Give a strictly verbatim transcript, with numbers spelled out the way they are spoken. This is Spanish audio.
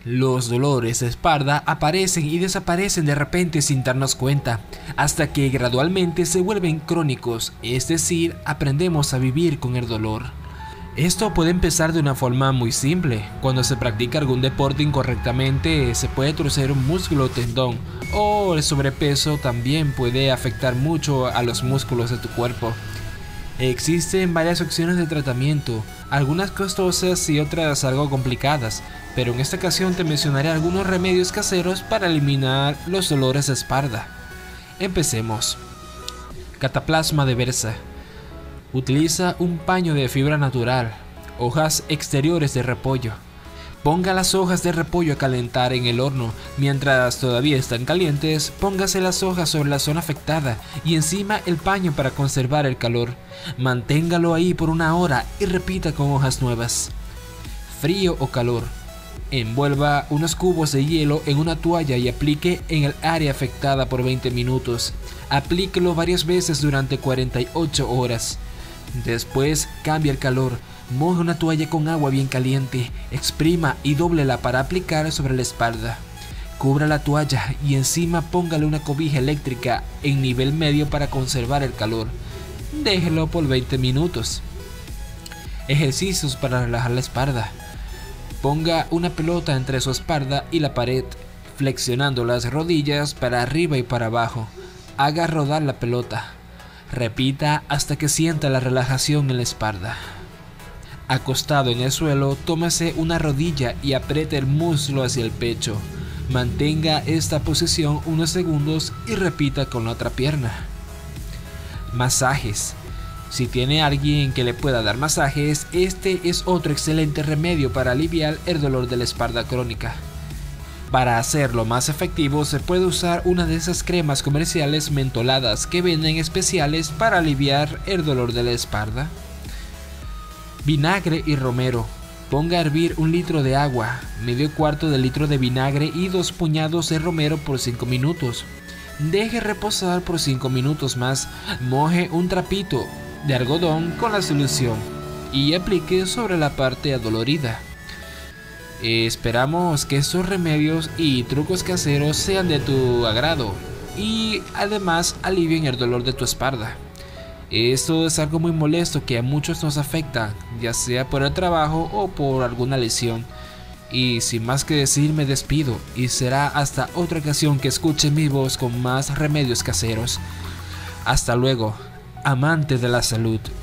Los dolores de espalda aparecen y desaparecen de repente sin darnos cuenta, hasta que gradualmente se vuelven crónicos, es decir, aprendemos a vivir con el dolor. Esto puede empezar de una forma muy simple. Cuando se practica algún deporte incorrectamente, se puede torcer un músculo o tendón, o el sobrepeso también puede afectar mucho a los músculos de tu cuerpo. Existen varias opciones de tratamiento, algunas costosas y otras algo complicadas, pero en esta ocasión te mencionaré algunos remedios caseros para eliminar los dolores de espalda. Empecemos. Cataplasma de Versa. Utiliza un paño de fibra natural, hojas exteriores de repollo. Ponga las hojas de repollo a calentar en el horno. Mientras todavía están calientes, póngase las hojas sobre la zona afectada y encima el paño para conservar el calor. Manténgalo ahí por una hora y repita con hojas nuevas. Frío o calor. Envuelva unos cubos de hielo en una toalla y aplique en el área afectada por veinte minutos. Aplíquelo varias veces durante cuarenta y ocho horas. Después cambie el calor, moje una toalla con agua bien caliente, exprima y dóblela para aplicar sobre la espalda. Cubra la toalla y encima póngale una cobija eléctrica en nivel medio para conservar el calor. Déjelo por veinte minutos. Ejercicios para relajar la espalda. Ponga una pelota entre su espalda y la pared, flexionando las rodillas para arriba y para abajo. Haga rodar la pelota. Repita hasta que sienta la relajación en la espalda. Acostado en el suelo, tómese una rodilla y apriete el muslo hacia el pecho. Mantenga esta posición unos segundos y repita con la otra pierna. Masajes. Si tiene alguien que le pueda dar masajes, este es otro excelente remedio para aliviar el dolor de la espalda crónica. Para hacerlo más efectivo, se puede usar una de esas cremas comerciales mentoladas que venden especiales para aliviar el dolor de la espalda. Vinagre y romero. Ponga a hervir un litro de agua, medio cuarto de litro de vinagre y dos puñados de romero por cinco minutos. Deje reposar por cinco minutos más. Moje un trapito de algodón con la solución y aplique sobre la parte adolorida. Esperamos que estos remedios y trucos caseros sean de tu agrado y además alivien el dolor de tu espalda. Esto es algo muy molesto que a muchos nos afecta, ya sea por el trabajo o por alguna lesión. Y sin más que decir, me despido y será hasta otra ocasión que escuche mi voz con más remedios caseros. Hasta luego, amante de la salud.